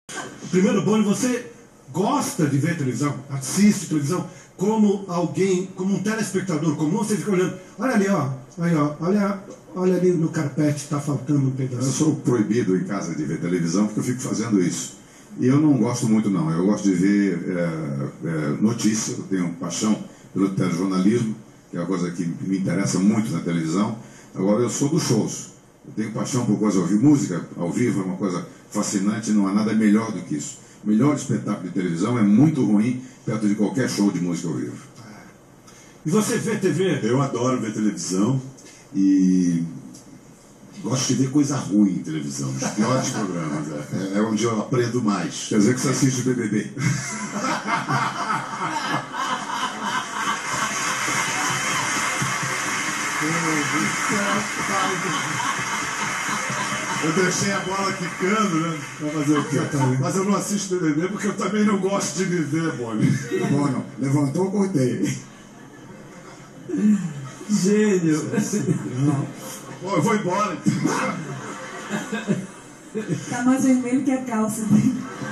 Primeiro, Boni, você gosta de ver televisão? Assiste televisão como alguém, como um telespectador comum? Você fica olhando, olha ali, ó, aí, ó, olha ali no carpete, está faltando um pedaço. Eu sou proibido em casa de ver televisão porque eu fico fazendo isso. E eu não gosto muito, não. Eu gosto de ver notícia. Eu tenho paixão pelo telejornalismo, que é uma coisa que me interessa muito na televisão. Agora, eu sou dos shows. Eu tenho paixão por coisa, ouvir música ao vivo é uma coisa fascinante, não há nada melhor do que isso. O melhor espetáculo de televisão é muito ruim perto de qualquer show de música ao vivo. E você vê TV? Eu adoro ver televisão e gosto de ver coisa ruim em televisão, os piores programas. É onde eu aprendo mais. Quer dizer que você assiste o BBB. Eu deixei a bola quicando, né? Pra fazer o quê? Mas eu não assisto BBB porque eu também não gosto de me ver, Boni. Bom, levantou, cortei. Gênio. Bom, eu vou embora. Tá mais vermelho que a calça.